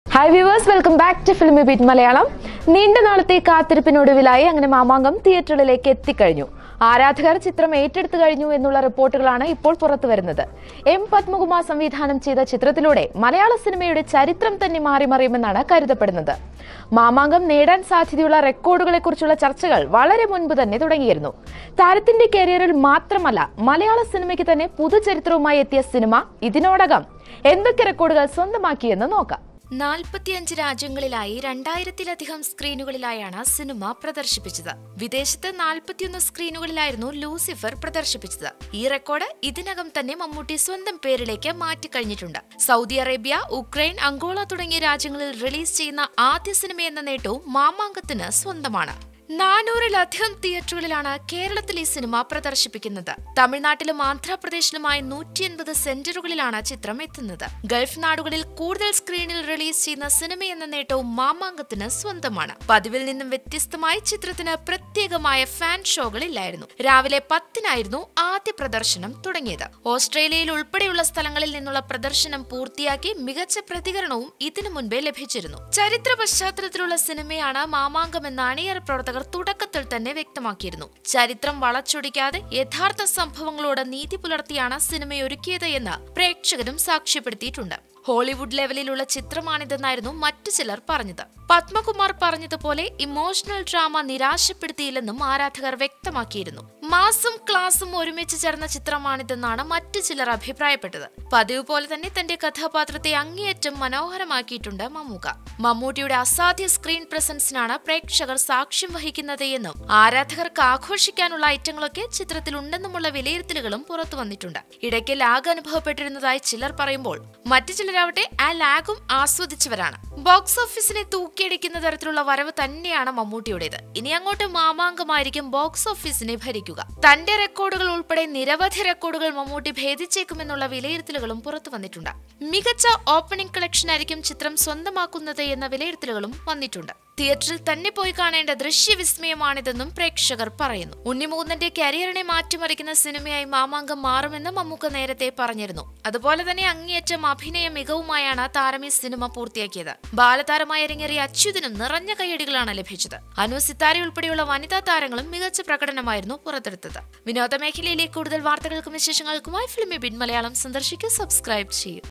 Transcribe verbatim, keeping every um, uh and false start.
Hi viewers, welcome back to FilmiBeat Malayalam. നീണ്ട നാളത്തെ കാത്തിരിപ്പിനൊടുവിലായി അങ്ങനെ മാമാങ്കം തിയേറ്ററിലേക്ക് എത്തിക്കഴിഞ്ഞു. ആരാധകർ ചിത്രം ഏറ്റെടുത്തു കഴിഞ്ഞു എന്നുള്ള റിപ്പോർട്ടുകളാണ് ഇപ്പോൾ പുറത്തുവരുന്നത്. എം പത്മകുമാർ സംവിധാനം ചെയ്ത ചിത്രത്തിലൂടെ മലയാള സിനിമയുടെ ചരിത്രം തന്നെ മാറിമറിയുമെന്നാണ് കരുതപ്പെടുന്നത്. മാമാങ്കം നേടാൻ സാധ്യതയുള്ള റെക്കോർഡുകളെക്കുറിച്ചുള്ള ചർച്ചകൾ വളരെ മുൻപ് തന്നെ തുടങ്ങിയിരുന്നു. താരത്തിന്റെ കരിയറിൽ മാത്രമല്ല മലയാള സിനിമയ്ക്ക് തന്നെ പുതുചരിത്രവുമായി എത്തിയ സിനിമ ഇതിനോടകം എന്തൊക്കെ റെക്കോർഡുകൾ സ്വന്തമാക്കിയെന്ന് നോക്കാം. നാൽപ്പത്തിയഞ്ച് രാജ്യങ്ങളിലായി രണ്ടായിരത്തിലധികം സ്ക്രീനുകളിലായാണ് സിനിമ പ്രദർശിപ്പിച്ചത്. വിദേശത്ത് നാൽപ്പത്തിയൊന്ന് സ്ക്രീനുകളിലായിരുന്നു ലൂസിഫർ പ്രദർശിപ്പിച്ചത്. ഈ റെക്കോർഡ് ഇതിനകം തന്നെ മമ്മൂട്ടി സ്വന്തം പേരിലേക്ക് മാറ്റിക്കഴിഞ്ഞിട്ടുണ്ട്. സൗദി അറേബ്യ, ഉക്രൈൻ, അങ്കോള തുടങ്ങിയ രാജ്യങ്ങളിൽ റിലീസ് ചെയ്യുന്ന ആദ്യ സിനിമയെന്ന നേട്ടവും മാമാങ്കത്തിന് സ്വന്തമാണ്. നാനൂറിലധികം തിയേറ്ററുകളിലാണ് കേരളത്തിൽ ഈ സിനിമ പ്രദർശിപ്പിക്കുന്നത്. തമിഴ്നാട്ടിലും ആന്ധ്രാപ്രദേശിലുമായി നൂറ്റി എൺപത് സെന്ററുകളിലാണ് ചിത്രം എത്തുന്നത്. ഗൾഫ് നാടുകളിൽ കൂടുതൽ സ്ക്രീനിൽ റിലീസ് ചെയ്യുന്ന സിനിമ എന്ന നേട്ടവും മാമാങ്കത്തിന് സ്വന്തമാണ്. പതിവിൽ നിന്നും വ്യത്യസ്തമായി ചിത്രത്തിന് പ്രത്യേകമായ ഫാൻ ഷോകളില്ലായിരുന്നു. രാവിലെ പത്തിനായിരുന്നു ആദ്യ പ്രദർശനം തുടങ്ങിയത്. ഓസ്ട്രേലിയയിൽ ഉൾപ്പെടെയുള്ള സ്ഥലങ്ങളിൽ നിന്നുള്ള പ്രദർശനം പൂർത്തിയാക്കി മികച്ച പ്രതികരണവും ഇതിനു മുൻപേ ലഭിച്ചിരുന്നു. ചരിത്ര പശ്ചാത്തലത്തിലുള്ള സിനിമയാണ് മാമാങ്കം എന്ന അണിയറ പ്രവർത്തകർ തുടക്കത്തിൽ തന്നെ വ്യക്തമാക്കിയിരുന്നു. ചരിത്രം വളച്ചൊടിക്കാതെ യഥാർത്ഥ സംഭവങ്ങളോട് നീതി പുലർത്തിയാണ് സിനിമയൊരുക്കിയത് എന്ന് പ്രേക്ഷകരും സാക്ഷ്യപ്പെടുത്തിയിട്ടുണ്ട്. ഹോളിവുഡ് ലെവലിലുള്ള ചിത്രമാണിതെന്നായിരുന്നു മറ്റു ചിലർ പറഞ്ഞത്. പത്മകുമാർ പറഞ്ഞതുപോലെ ഇമോഷണൽ ഡ്രാമ നിരാശപ്പെടുത്തിയില്ലെന്നും ആരാധകർ വ്യക്തമാക്കിയിരുന്നു. മാസും ക്ലാസും ഒരുമിച്ച് ചേർന്ന ചിത്രമാണിതെന്നാണ് മറ്റു ചിലർ അഭിപ്രായപ്പെട്ടത്. പതിവ് പോലെ തന്നെ തന്റെ കഥാപാത്രത്തെ അങ്ങേയറ്റം മനോഹരമാക്കിയിട്ടുണ്ട് മമ്മൂക്ക. മമ്മൂട്ടിയുടെ അസാധ്യ സ്ക്രീൻ പ്രസൻസിനാണ് പ്രേക്ഷകർ സാക്ഷ്യം വഹിക്കുന്നത് എന്നും ആരാധകർക്ക് ആഘോഷിക്കാനുള്ള ഐറ്റങ്ങളൊക്കെ ചിത്രത്തിൽ ഉണ്ടെന്നുമുള്ള വിലയിരുത്തലുകളും പുറത്തു വന്നിട്ടുണ്ട്. ഇടയ്ക്ക് ലാഗ് അനുഭവപ്പെട്ടിരുന്നതായി ചിലർ പറയുമ്പോൾ മറ്റു ചിലരാവട്ടെ ആ ലാഗും ആസ്വദിച്ചവരാണ്. ബോക്സ് ഓഫീസിനെ തൂക്കിയടിക്കുന്ന തരത്തിലുള്ള വരവ് തന്നെയാണ് മമ്മൂട്ടിയുടേത്. ഇനി അങ്ങോട്ട് മാമാങ്കമായിരിക്കും ബോക്സ് ഓഫീസിനെ ഭരിക്കുക. തന്റെ റെക്കോർഡുകൾ ഉൾപ്പെടെ നിരവധി റെക്കോർഡുകൾ മമ്മൂട്ടി ഭേദിച്ചേക്കുമെന്നുള്ള വിലയിരുത്തലുകളും പുറത്തു വന്നിട്ടുണ്ട്. മികച്ച ഓപ്പണിംഗ് കളക്ഷൻ ആയിരിക്കും ചിത്രം സ്വന്തമാക്കുന്നത് എന്ന വിലയിരുത്തലുകളും വന്നിട്ടുണ്ട്. തിയേറ്ററിൽ തന്നെ പോയി കാണേണ്ട ദൃശ്യവിസ്മയമാണിതെന്നും പ്രേക്ഷകർ പറയുന്നു. ഉണ്ണിമുകുന്ദന്റെ കരിയറിനെ മാറ്റിമറിക്കുന്ന സിനിമയായി മാമാങ്കം മാറുമെന്ന് മമ്മൂക്ക നേരത്തെ പറഞ്ഞിരുന്നു. അതുപോലെ തന്നെ അങ്ങേയറ്റം അഭിനയ മികവുമായാണ് താരം ഈ സിനിമ പൂർത്തിയാക്കിയത്. ബാലതാരമായി ഇറങ്ങിയ അച്യുതനും നിറഞ്ഞ കയ്യടികളാണ് ലഭിച്ചത്. അനു സിത്താര ഉൾപ്പെടെയുള്ള വനിതാ താരങ്ങളും മികച്ച പ്രകടനമായിരുന്നു പുറത്തെടുത്തത്. വിനോദ മേഖലയിലെ കൂടുതൽ വാർത്തകൾക്കും വിശേഷങ്ങൾക്കുമായി ഫിലിമി ബീറ്റ് മലയാളം സന്ദർശിക്കുക, സബ്സ്ക്രൈബ് ചെയ്യും.